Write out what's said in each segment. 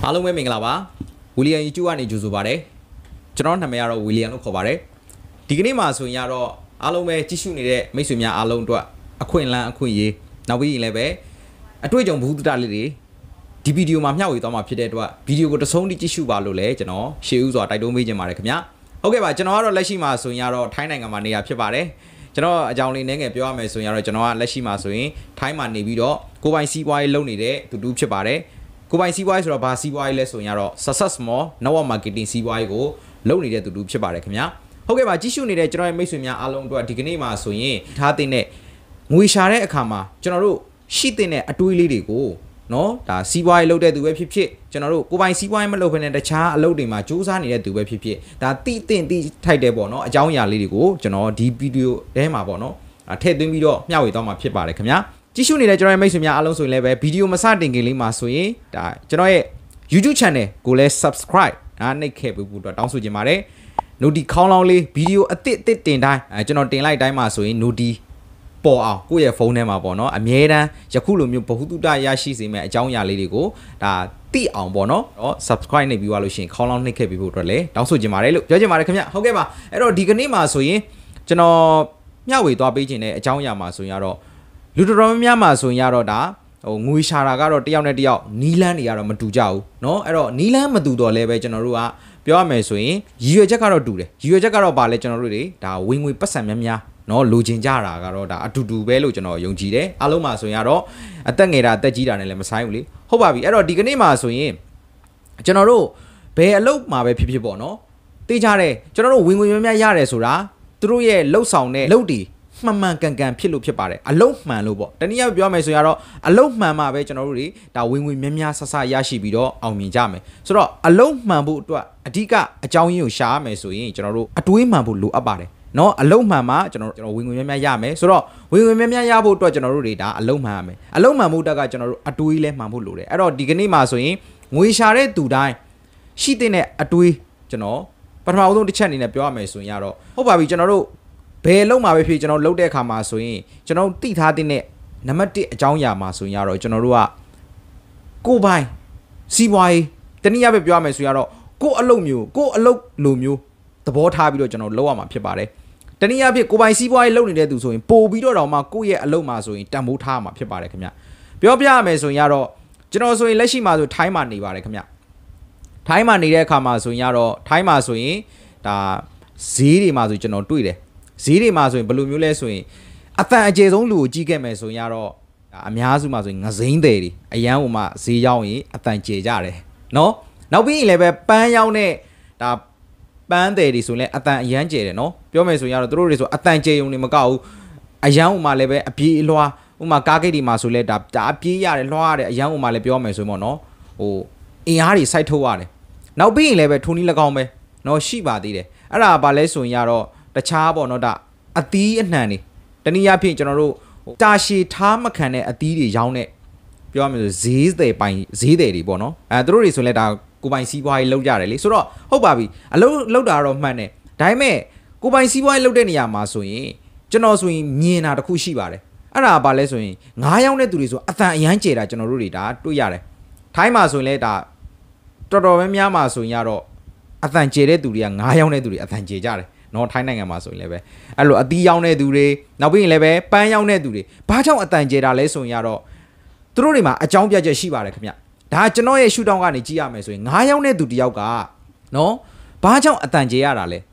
အားလုံးပဲမင်္ဂလာပါဝီလီယံယူကျူကနေကြိုဆိုပါတယ်ကျွန်တော်နာမည်ကတော့ဝီလီယံလို့ခေါ်ပါတယ်ဒီကနေ့မှာဆိုရင်ကတော့အားလုံးပဲကြည့်ရှုနေတဲ့မိတ်ဆွေများအားလုံးအတွက်အခွင့်အလမ်းအခွင့်အရေးနောက်ပြီးရင်လည်းပဲအတွေ့အကြုံဘုဒ္ဓလေးတွေဒီဗီဒီယိုမှာမျှဝေသွားမှာဖြစ်တဲ့အတွက်ဗီဒီယိုကိုတစ်ဆုံးထိကြည့်ရှုပါလို့လည်းကျွန်တော်ရှေ့ဦးစွာတိုက်တွန်းပေးခြင်းပါတယ်ခင်ဗျာဟုတ်ကဲ့ပါကျွန်တော်ကတော့လက်ရှိမှာဆိုရင်ကတော့ထိုင်းနိုင်ငံမှာနေရဖြစ်ပါတယ်ကျွန်တော်အကြောင်းလေးနည်းငယ်ပြောရမယ်ဆိုရင်ကတော့ကျွန်တော်ကလက်ရှိမှာဆိုရင်ထိုင်းမှာနေပြီးတော့ကိုပိုင်စီးပွားရေးလုပ်နေတဲ့သူတူဖြစ်ပါတယ်ကိုပိုင်စီးပွားရေးဆိုတော့ဘာစီးပွားရေးလဲဆိုရင်ကတော့ success small network marketing စီးပွားရေးကိုလုပ်နေတဲ့သူတူဖြစ်ပါတယ်ခင်ဗျာဟုတ်ကဲ့ပါကြည့်ရှုနေတဲ့ကျွန်တော်ရဲ့မိတ်ဆွေများအားလုံးအတွက်ဒီကနေ့မှာဆိုရင်ထားတဲ့ငွေရှာတဲ့အခါမှာကျွန်တော်တို့ရှိတဲ့အတွေးလေးတွေကိုနော်ဒါစီးပွားရေးလုပ်တဲ့သူပဲဖြစ်ဖြစ်ကျွန်တော်တို့ကိုပိုင်စီးပွားရေးမလုပ်ဘဲနဲ့တခြားအလုပ်တွေမှာစူးစမ်းနေတဲ့သူပဲဖြစ်ဖြစ်ဒါတိထိုက်တယ်ပေါ့နော်အကြောင်းအရာလေးတွေကိုကျွန်တော်ဒီဗီဒီယိုထဲမှာပေါ့နော်ထည့်သွင်းပြီးတော့မျှဝေသွားမှာဖြစ်ပါတယ်ခင်ဗျာကြည့်ရှုနေတဲ့ကျွန်တော်ရဲ့မိတ်ဆွေများအားလုံးဆိုရင်လည်းပဲဗီဒီယိုမစတင်ခင်လေးမှာဆိုရင်ဒါကျွန်တော်ရဲ့ YouTube channel ကိုလည်း subscribe နှိပ်ခဲ့ပြီးတော့တောင်းဆိုချင်ပါတယ် Noti ခေါင်းလောင်းလေးဗီဒီယိုအသစ်တင်တိုင်းကျွန်တော်တင်လိုက်တိုင်းမှာဆိုရင် Noti ပေါ်အောင်ကိုယ့်ရဲ့ဖုန်းထဲမှာပေါ့နော်အမြဲတမ်းယခုလိုမျိုးဘဟုတုတရရှိစေမယ့်အကြောင်းအရာလေးတွေကိုဒါသိအောင်ပေါ့နော် subscribe နှိပ်ပြီးသွားလို့ရှိရင်ခေါင်းလောင်းနှိပ်ခဲ့ပြီးဖို့အတွက်လည်းတောင်းဆိုချင်ပါတယ်လို့ပြောချင်ပါတယ်ခင်ဗျဟုတ်ကဲ့ပါအဲ့တော့ဒီကနေ့မှာဆိုရင်ကျွန်တော်မျှဝေသွားပေးခြင်းတဲ့အကြောင်းအရာမှာဆိုရင်ကတော့လူတော်တော်များများမှာဆိုရင်ကတော့ဒါငွေရှာတာကတော့တယောက်နဲ့တယောက်နီးလန်းတွေကတော့မတူကြဘူးเนาะအဲ့တော့နီးလန်းမတူတော့လဲပဲကျွန်တော်တို့ကပြောရမယ်ဆိုရင်ရည်ရွယ်ချက်ကတော့တူတယ်ရည်ရွယ်ချက်ကတော့ဗာလဲကျွန်တော်တို့တွေဒါဝင်ငွေပတ်စံများများเนาะလိုချင်ကြတာကတော့ဒါအတူတူပဲလို့ကျွန်တော်ယုံကြည်တယ်အားလုံးမှာဆိုရင်ကတော့အသက်ငယ်တာအသက်ကြီးတာနဲ့လည်းမဆိုင်ဘူးလေဟုတ်ပါပြီအဲ့တော့ဒီကနေ့မှာဆိုရင်ကျွန်တော်တို့ဘယ်အလုပ်မှာပဲဖြစ်ဖြစ်ပေါ့เนาะသိကြတယ်ကျွန်တော်တို့ဝင်ငွေများများရတယ်ဆိုတာသူတို့ရဲ့လှုပ်ဆောင်တဲ့လုပ်တီမှန်ကန်ဖြစ်လို့ဖြစ်ပါတယ်အလုံးမှန်လို့ပေါ့တနည်းအားဖြင့်ပြောမယ်ဆိုရင်တော့အလုံးမှန်မှပဲကျွန်တော်တို့တွေဒါဝင်ငွေများများဆဆရရှိပြီးတော့အောင်မြင်ကြမယ်ဆိုတော့အလုံးမှန်ဖို့အတွက်အဓိကအကြောင်းရင်းကိုရှာရမယ်ဆိုရင်ကျွန်တော်တို့အတွေးမှန်ဖို့လိုအပ်ပါတယ်เนาะအလုံးမှန်မှကျွန်တော်ဝင်ငွေများများရမယ်ဆိုတော့ဝင်ငွေများများရဖို့အတွက်ကျွန်တော်တို့တွေဒါအလုံးမှန်ရမယ်အလုံးမှန်ဖို့တက်ကကျွန်တော်တို့အတွေးလဲမှန်ဖို့လိုတယ်အဲ့တော့ဒီကနေ့မှာဆိုရင်ငွေရှာတဲ့သူတိုင်းရှိတဲ့အတွေးကျွန်တော်ပထမဆုံးတစ်ချက်အနေနဲ့ပြောရမယ်ဆိုရင်တော့ဟုတ်ပါပြီကျွန်တော်တို့ဘယ်လုံးမှာပဲဖြစ်ကျွန်တော်လှုပ်တဲ့အခါမှာဆိုရင်ကျွန်တော်သိထားတဲ့နံပါတ်1အကြောင်းအရာမှာဆိုရင်တော့ကျွန်တော်တို့ကကိုယ်ပိုင်စီးပွားရေးတနည်းအားဖြင့်ပြောရမယ်ဆိုရင်တော့ကိုယ်အလုပ်မျိုးကိုယ်အလုပ်လိုမျိုးသဘောထားပြီးတော့ကျွန်တော်လုပ်ရမှာဖြစ်ပါတယ်တနည်းအားဖြင့်ကိုယ်ပိုင်စီးပွားရေးလုပ်နေတဲ့သူဆိုရင်ပို့ပြီးတော့မှကိုယ့်ရဲ့အလုပ်မှာဆိုရင်တန်ဖိုးထားမှာဖြစ်ပါတယ်ခင်ဗျပြောပြရမယ်ဆိုရင်တော့ကျွန်တော်ဆိုရင်လက်ရှိမှာဆိုထိုင်းမှာနေပါတယ်ခင်ဗျထိုင်းမှာနေတဲ့အခါမှာဆိုရင်တော့ထိုင်းမှာဆိုရင်ဒါဈေးတွေမှာဆိုကျွန်တော်တွေ့တယ်ဈေးတွေမှာဆိုရင်ဘယ်လိုမျိုးလဲဆိုရင်အတန်အကျယ်ဆုံးလူကိုကြီးခဲ့မယ်ဆိုရင်တော့အများစုမှာဆိုရင်ငစိမ့်တယ်တွေအရန်ဟိုမှာဈေးရောက်ရင်အတန်ကျယ်ကြတယ်နော်နောက်ပြီးရင်လည်းပဲပန်းရောက်တဲ့ဒါပန်းတယ်တွေဆိုရင်လည်းအတန်အရန်ကျယ်တယ်နော်ပြောမယ်ဆိုရင်တော့တို့တွေဆိုအတန်ကျယ်ုံနေမကောက်ဘူးအရန်ဟိုမှာလည်းပဲအပြေးအလွှာဟိုမှာကားဂိတ်တွေမှာဆိုလဲဒါအပြေးရတယ်လွှားရတယ်အရန်ဟိုမှာလည်းပြောမယ်ဆိုရင်ပေါ့နော်ဟိုအင်အားတွေစိုက်ထုတ်ရတယ်နောက်ပြီးရင်လည်းပဲထုံနီး၎င်းပဲနော်ရှိပါသေးတယ်အဲ့ဒါဘာလဲဆိုရင်တော့တခြားပေါ့နော်ဒါအသီးအနှံတွေတနည်းအားဖြင့်ကျွန်တော်တို့တာရှည်ထားမခံတဲ့အသီးတွေရောင်းတဲ့ပြောရမယ်ဆိုဈေးတွေတွေပေါ့နော်သူတို့တွေဆိုလဲဒါကိုပိုင်စီးပွားရေးလုပ်ကြတယ်လေဆိုတော့ဟုတ်ပါပြီအလုပ်လုပ်တာတော့မှန်တယ်ဒါပေမဲ့ကိုပိုင်စီးပွားရေးလုပ်တဲ့နေရာမှာဆိုရင်ကျွန်တော်ဆိုရင်မြင်တာတစ်ခုရှိပါတယ်အဲ့ဒါဘာလဲဆိုရင်9ရောင်းတဲ့သူတွေဆိုအတန်အရန်ကျဲတာကျွန်တော်တို့တွေဒါတွေ့ရတယ်ထိုင်းမှာဆိုရင်လဲဒါတော်တော်များမှာဆိုရင်ကတော့အတန်ကျဲတဲ့သူတွေက9ရောင်းတဲ့သူတွေအတန်ကျဲကြတယ်နော်ထိုင်းနိုင်ငံမှာဆိုရင်လည်းပဲအဲ့လိုအသီးရောင်းတဲ့သူတွေနောက်ပြီးရင်လည်းပဲပန်းရောင်းတဲ့သူတွေဘာကြောင့်အတန်ကျဲတာလဲဆိုရင်တော့သူတို့တွေမှာအကြောင်းပြချက်ရှိပါတယ်ခင်ဗျဒါကျွန်တော်ရဲ့ရှုထောင့်ကနေကြည့်ရမယ်ဆိုရင်9ရောင်းတဲ့သူတယောက်ကနော်ဘာကြောင့်အတန်ကျဲရတာလဲ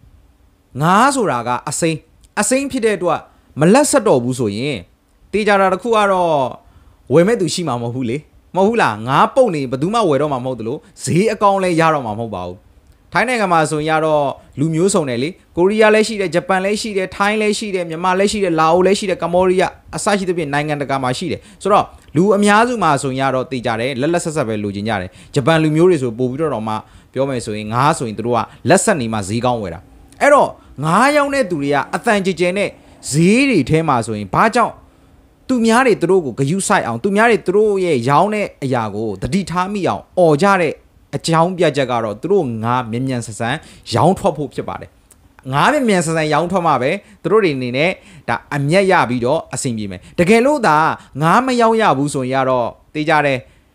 9ဆိုတာကအစိမ်းဖြစ်တဲ့အတွက်မလက်ဆက်တော့ဘူးဆိုရင်တေးကြတာတစ်ခုကတော့ဝယ်မဲ့သူရှိမှာမဟုတ်ဘူးလေမဟုတ်ဘူးလား9ပုတ်နေဘယ်သူမှဝယ်တော့မှာမဟုတ်ဘူးလို့ဈေးအကောင်လဲရတော့မှာမဟုတ်ပါဘူးထိုင်းနိုင်ငံမှာဆိုရင်တော့လူမျိုးစုံတယ်လေကိုရီးယားလည်းရှိတယ်ဂျပန်လည်းရှိတယ်ထိုင်းလည်းရှိတယ်မြန်မာလည်းရှိတယ်လာအိုလည်းရှိတယ်ကမ္ဘောဒီးယားအစရှိသဖြင့်နိုင်ငံတကာမှာရှိတယ်ဆိုတော့လူအများစုမှာဆိုရင်တော့သိကြတယ်လက်ဆက်ဆက်ပဲလူချင်းကြတယ်ဂျပန်လူမျိုးတွေဆိုပို့ပြီးတော့မှပြောမယ်ဆိုရင်ငါးဆိုရင်တို့ကလက်ဆက်နေမှာဈေးကောင်းဝယ်တာအဲ့တော့ငါးရောင်းတဲ့သူတွေကအတန်ကြဲနဲ့ဈေးတွေထဲမှာဆိုရင်ဘာကြောင့်သူများတွေတို့ကိုဂယုစိုက်အောင်သူများတွေတို့ရဲ့ရောင်းတဲ့အရာကိုတတိထားမိအောင်អော်ကြတဲ့အကြောင်းပြချက်ကတော့သူတို့ငါမြန်ဆန်ဆန်ရောင်းထွက်ဖို့ဖြစ်ပါတယ်ငါမြန်ဆန်ဆန်ရောင်းထွက်မှာပဲသူတို့တွေအနေနဲ့ဒါအမျက်ရပြီးတော့အဆင်ပြေမယ်တကယ်လို့ဒါငါမရောင်းရဘူးဆိုရင်တော့တေးကြတယ်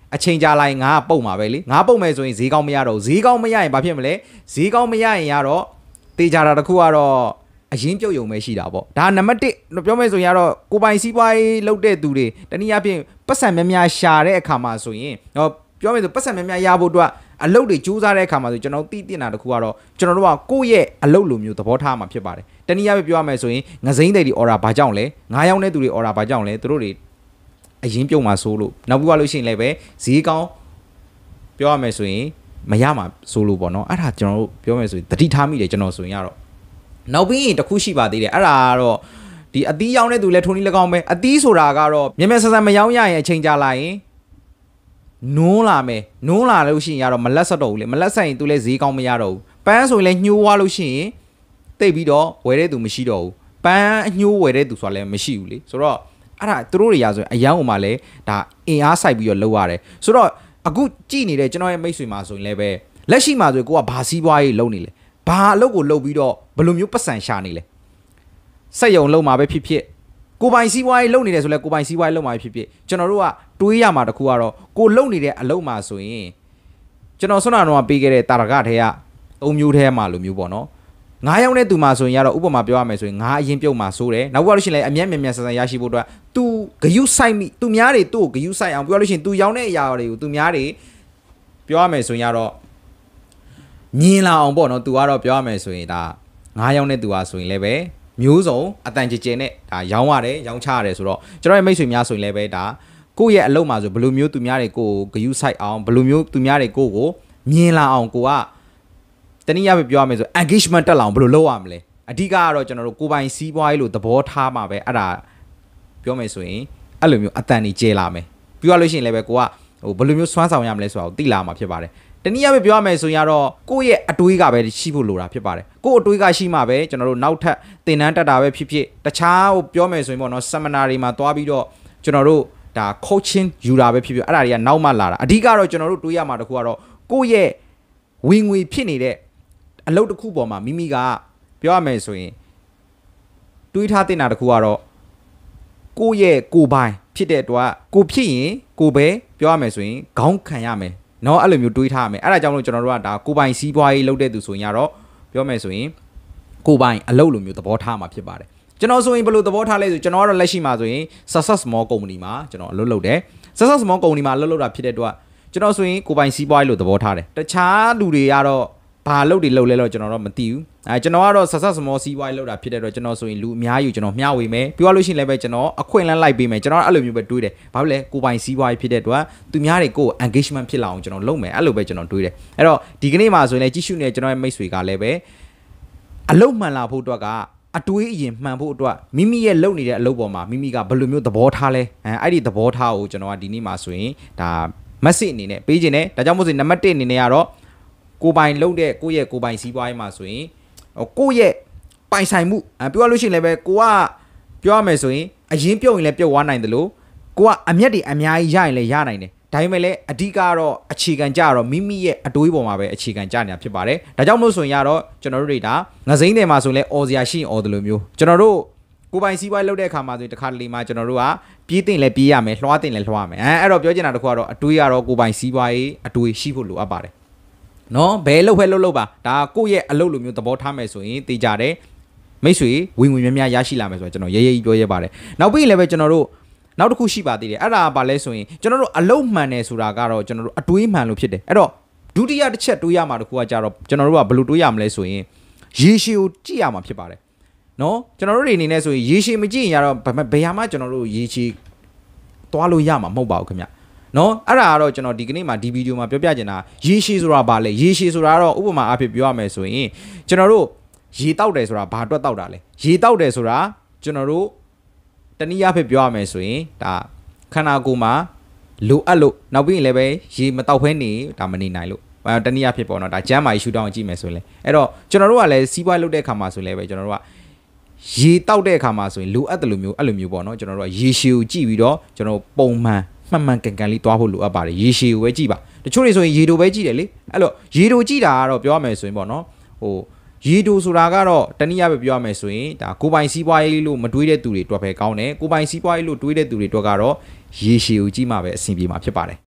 အချိန်ကြာလိုက်ငါပုတ်မှာပဲလေငါပုတ်မယ်ဆိုရင်ဈေးကောင်းမရတော့ဈေးကောင်းမရရင်ဘာဖြစ်မလဲဈေးကောင်းမရရင်ရတော့တေးကြတာတစ်ခုကတော့အရင်ပြုတ်ယုံပဲရှိတာပေါ့ဒါနံပါတ်1ပြောမယ်ဆိုရင်ကတော့ကိုပိုင်စီးပွားရေးလုပ်တဲ့သူတွေတနည်းအားဖြင့်ပတ်စံများများရှာတဲ့အခါမှာဆိုရင်ပြောမယ်ဆိုပတ်စံများများရဖို့အတွက်အလုပ်တွေကြိုးစားတဲ့အခါမှာဆိုကျွန်တော်သိတင်တာတစ်ခုကတော့ကျွန်တော်တို့ကကိုယ့်ရဲ့အလုပ်လိုမျိုးသဘောထားမှာဖြစ်ပါတယ်တနည်းအားဖြင့်ပြောရမယ်ဆိုရင်ငစိမ့်တဲ့ဒီ order ဘာကြောင့်လဲ9ရောက်တဲ့သူတွေ order ဘာကြောင့်လဲသူတို့တွေအရင်ပြုတ်မှာဆိုလို့နောက်ပြီးလို့ရှိရင်လည်းပဲဈေးကောင်းပြောရမယ်ဆိုရင်မရမှာဆိုလို့ပေါ့နော်အဲ့ဒါကျွန်တော်တို့ပြောမယ်ဆိုရင်တတိထားမိတယ်ကျွန်တော်ဆိုရင်ကတော့နောက်ပြီးရင်တစ်ခုရှိပါသေးတယ်အဲ့ဒါကတော့ဒီအသီးရောင်းတဲ့သူလည်းထုံးနည်း၎င်းပဲအသီးဆိုတာကတော့မြဲမြဲဆန်းဆန်းမရောင်းရရင်အချိန်ကြာလာရင်နုံးလာမယ်နုံးလာလို့ရှိရင်ကတော့မလက်ဆက်တော့ဘူးလေမလက်ဆက်ရင်သူလည်းဈေးကောင်းမရတော့ဘူးပန်းဆိုရင်လည်းညှိုးသွားလို့ရှိရင်တိတ်ပြီးတော့ဝယ်တဲ့သူမရှိတော့ဘူးပန်းအညှိုးဝယ်တဲ့သူဆိုတာလည်းမရှိဘူးလေဆိုတော့အဲ့ဒါသူတို့တွေရာဆိုရင်အရန်ဟိုမှာလည်းဒါအင်အားစိုက်ပြီးတော့လုပ်ရတယ်ဆိုတော့အခုကြည့်နေတဲ့ကျွန်တော်ရဲ့မိတ်ဆွေမှာဆိုရင်လည်းပဲလက်ရှိမှာဆိုကိုကဘာစီးပွားရေးလုပ်နေလဲဘာအလုပ်ကိုလုပ်ပြီးတော့ဘယ်လိုမျိုးပတ်စံရှာနေလဲစက်ယုံလုပ်မှာပဲဖြစ်ဖြစ်ကိုပိုင်စီးပွားရေးလုပ်နေတယ်ဆိုလဲကိုပိုင်စီးပွားရေးလုပ်မှာဖြစ်ဖြစ်ကျွန်တော်တို့ကတွေးရမှာတခုကတော့ကိုလုပ်နေတဲ့အလုပ်မှာဆိုရင်ကျွန်တော်ဆွမ်းနာတော့ပေးခဲ့တဲ့တာရကထဲကအုံမျိုးထဲမှာလိုမျိုးပေါ့နော်9ရောက်တဲ့သူမှာဆိုရင်ကတော့ဥပမာပြောရမယ်ဆိုရင်9အရင်ပြုတ်မှာစိုးတယ်နောက်ပြီးလို့ရှိရင်လည်းအမျက်မြန်ဆန်ဆန်ရရှိဖို့အတွက်သူဂယုစိုက်မိသူများတွေသူ့ကိုဂယုစိုက်အောင်ပြောလို့ရှိရင်သူရောင်းတဲ့အရာတွေကိုသူများတွေပြောရမယ်ဆိုရင်ကတော့မြင်လာအောင်ပေါ့နော်သူကတော့ပြောရမယ်ဆိုရင်ဒါ9ရောက်တဲ့သူဟာဆိုရင်လည်းပဲမျိုးစုံအတန်ကြဲနဲ့ဒါရောင်းရတယ်ရောင်းချရတယ်ဆိုတော့ကျွန်တော်ရဲ့မိတ်ဆွေများဆိုရင်လည်းပဲဒါကိုယ့်ရဲ့အလုပ်မှာဆိုဘယ်လိုမျိုးသူများတွေကိုဂယုစိုက်အောင်ဘယ်လိုမျိုးသူများတွေကိုမြင်လာအောင်ကိုကတနည်းအားဖြင့်ပြောရမယ်ဆို engagement တက်လာအောင်ဘယ်လိုလုပ်ရမလဲအဓိကကတော့ကျွန်တော်တို့ကိုပိုင်စီးပွားရေးလို့သဘောထားမှာပဲအဲ့ဒါပြောမယ်ဆိုရင်အဲ့လိုမျိုးအတန်ကြီးကျဲလာမယ်ပြီးတော့လို့ရှိရင်လည်းပဲကိုကဟိုဘယ်လိုမျိုးစွမ်းဆောင်ရမလဲဆိုတာကိုသိလာမှာဖြစ်ပါတယ်တနည်းအားဖြင့်ပြောရမယ်ဆိုရင်တော့ကိုယ့်ရဲ့အတွေးကပဲရှိဖို့လိုတာဖြစ်ပါတယ်ကိုယ့်အတွေးကရှိမှပဲကျွန်တော်တို့နောက်ထပ်သင်တန်းတက်တာပဲဖြစ်ဖြစ်တခြားဟိုပြောမယ်ဆိုရင်ပေါ့နော် seminar တွေမှာသွားပြီးတော့ကျွန်တော်တို့ဒါ coaching ယူတာပဲဖြစ်ဖြစ်အဲ့ဒါတွေကနောက်မှလာတာအဓိကတော့ကျွန်တော်တို့တွေးရမှာတခုကတော့ကိုယ့်ရဲ့ဝင်ငွေဖြစ်နေတဲ့အလုပ်တစ်ခုပေါ်မှာမိမိကပြောရမယ်ဆိုရင်တွေးထားတင်တာတခုကတော့ကိုယ့်ရဲ့ကိုယ်ပိုင်ဖြစ်တဲ့အတွက်ကိုဖြစ်ရင်ကိုပဲပြောရမယ်ဆိုရင်ခေါင်းခံရမယ်နော်အဲ့လိုမျိုးတွေးထားရမယ်အဲ့ဒါကြောင့်မလို့ကျွန်တော်တို့ကဒါကိုပိုင်စီးပွားရေးလုပ်တဲ့သူဆိုရင်ကတော့ပြောမယ်ဆိုရင်ကိုပိုင်အလုပ်လိုမျိုးသဘောထားမှာဖြစ်ပါတယ်ကျွန်တော်ဆိုရင်ဘယ်လိုသဘောထားလဲဆိုကျွန်တော်ကတော့လက်ရှိမှာဆိုရင် Success Small Company မှာကျွန်တော်အလုပ်လုပ်တယ် Success Small Company မှာအလုပ်လုပ်တာဖြစ်တဲ့အတွက်ကျွန်တော်ဆိုရင်ကိုပိုင်စီးပွားရေးလို့သဘောထားတယ်တခြားလူတွေကတော့ဘာလုပ်တွေလုပ်လဲတော့ကျွန်တော်တော့မသိဘူးကျွန်တော်ကတော့ Success Small စီးပွားရေးလုပ်တာဖြစ်တဲ့အတွက်ကျွန်တော်ဆိုရင်လူအများကြီးကျွန်တော်မျှဝေမယ်ပြောရလို့ရှိရင်လည်းပဲကျွန်တော်အခွင့်အလမ်းလိုက်ပေးမယ်ကျွန်တော်အဲ့လိုမျိုးပဲတွေးတယ်ဘာလို့လဲကိုပိုင်စီးပွားရေးဖြစ်တဲ့အတွက်သူများတွေကို engagement ဖြစ်လာအောင်ကျွန်တော်လုပ်မယ်အဲ့လိုပဲကျွန်တော်တွေးတယ်အဲ့တော့ဒီကနေ့မှာဆိုရင်လည်းကြည့်ရှုနေတဲ့ကျွန်တော်ရဲ့မိတ်ဆွေကလည်းပဲအလုပ်မှန်လာဖို့အတွက်ကအတွေးအရင်မှန်ဖို့အတွက်မိမိရဲ့လုပ်နေတဲ့အလုပ်ပေါ်မှာမိမိကဘယ်လိုမျိုးသဘောထားလဲအဲ့ဒီသဘောထားကိုကျွန်တော်ကဒီနေ့မှာဆိုရင်ဒါ message အနေနဲ့ပေးခြင်းနဲ့ဒါကြောင့်မို့ဆိုနံပါတ်1အနေနဲ့ကတော့ကိုပိုင်လုပ်တဲ့ကိုယ့်ရဲ့ကိုပိုင်စီးပွားရေးမှာဆိုရင်ကိုယ့်ရဲ့ပိုင်ဆိုင်မှုပြောရလို့ရှိရင်လည်းပဲကိုကပြောရမယ်ဆိုရင်အရင်ပြုတ်ရင်လည်းပြုတ်သွားနိုင်တယ်လို့ကိုကအမျက်တွေအများကြီးရရင်လည်းရနိုင်တယ်ဒါပေမဲ့လည်းအဓိကတော့အခြေခံကြတော့မိမိရဲ့အတွေးပေါ်မှာပဲအခြေခံကြနေတာဖြစ်ပါတယ်ဒါကြောင့်မို့ဆိုရင်ကတော့ကျွန်တော်တို့တွေဒါငစိမ့်တယ်မှာဆိုရင်လည်းအော်စရာရှိရင်အော်တယ်လို့မျိုးကျွန်တော်တို့ကိုပိုင်စီးပွားရေးလုပ်တဲ့အခါမှာဆိုရင်တစ်ခါတလေမှာကျွန်တော်တို့ကပြေးတင်လည်းပြေးရမယ်လွှားတင်လည်းလွှားရမယ်အဲ့တော့ပြောချင်တာတစ်ခုကတော့အတွေးကတော့ကိုပိုင်စီးပွားရေးအတွေးရှိဖို့လိုအပ်ပါတယ်နော်ဘယ်လှုပ်ဖဲလှုပ်ပါဒါကိုယ့်ရဲ့အလုပ်လိုမျိုးသဘောထားမယ်ဆိုရင်သိကြတယ်မိတ်ဆွေဝင်ဝင်များများရရှိလာမယ်ဆိုတော့ကျွန်တော်ရေးရေးပြောရဲပါတယ်နောက်ပြီးလည်းပဲကျွန်တော်တို့နောက်တစ်ခုရှိပါသေးတယ်အဲ့ဒါဘာလဲဆိုရင်ကျွန်တော်တို့အလုပ်မှန်တယ်ဆိုတာကတော့ကျွန်တော်တို့အတွေးမှန်လို့ဖြစ်တယ်အဲ့တော့ဒုတိယတစ်ချက်တွေးရမှာတခုကကြတော့ကျွန်တော်တို့ကဘယ်လိုတွေးရမလဲဆိုရင်ရေရှည်ကိုကြည့်ရမှာဖြစ်ပါတယ်နော်ကျွန်တော်တို့တွေအနေနဲ့ဆိုရင်ရေရှည်မကြည့်ရင်တော့ဘယ်ဟာမှကျွန်တော်တို့ရေရှည်သွားလို့ရမှာမဟုတ်ပါဘူးခင်ဗျနော်အဲ့ဒါကတော့ကျွန်တော်ဒီကနေ့မှာဒီဗီဒီယိုမှာပြောပြချင်တာရေရှည်ဆိုတာဘာလဲရေရှည်ဆိုတာတော့ဥပမာအဖြစ်ပြောရမယ်ဆိုရင်ကျွန်တော်တို့ရေတောက်တယ်ဆိုတာဘာအတွက်တောက်တာလဲရေတောက်တယ်ဆိုတာကျွန်တော်တို့တနည်းအားဖြင့်ပြောရမယ်ဆိုရင်ဒါခန္ဓာကိုယ်မှာလိုအပ်လို့နောက်ပြီးရင်လည်းပဲရေမတောက်ဖဲနေဒါမနေနိုင်လို့တနည်းအားဖြင့်ပေါ့နော်ဒါကျမ်းမာရေးရှုထောင့်ကြည့်မယ်ဆိုရင်လေအဲ့တော့ကျွန်တော်တို့ကလည်းစီးပွားလုပ်တဲ့အခါမှာဆိုလည်းပဲကျွန်တော်တို့ကရေတောက်တဲ့အခါမှာဆိုရင်လိုအပ်တယ်လို့မျိုးအဲ့လိုမျိုးပေါ့နော်ကျွန်တော်တို့ကရေရှည်ကိုကြည့်ပြီးတော့ကျွန်တော်ပုံမှန်မှန်ကန်ကန်လေးတွားဖို့လိုအပ်ပါတယ်ရေရှည်ကိုပဲကြည့်ပါတချို့တွေဆိုရင်ရေတိုပဲကြည့်တယ်လေအဲ့တော့ရေတိုကြည့်တာကတော့ပြောရမယ်ဆိုရင်ပေါ့နော်ဟိုရေတိုဆိုတာကတော့တနည်းအားဖြင့်ပြောရမယ်ဆိုရင်ဒါကိုပိုင်စီးပွားရေးလို့မတွေးတဲ့သူတွေအတွက်ပဲကောင်းတယ်ကိုပိုင်စီးပွားရေးလို့တွေးတဲ့သူတွေအတွက်ကတော့ရေရှည်ကိုကြည့်မှပဲအဆင်ပြေမှာဖြစ်ပါတယ်